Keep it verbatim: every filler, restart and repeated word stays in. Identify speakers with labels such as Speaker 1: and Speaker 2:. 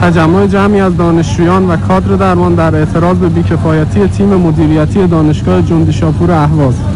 Speaker 1: تجمع جمعی از دانشجویان و کادر درمان در اعتراض به بیکفایتی تیم مدیریتی دانشگاه جندی شاپور اهواز.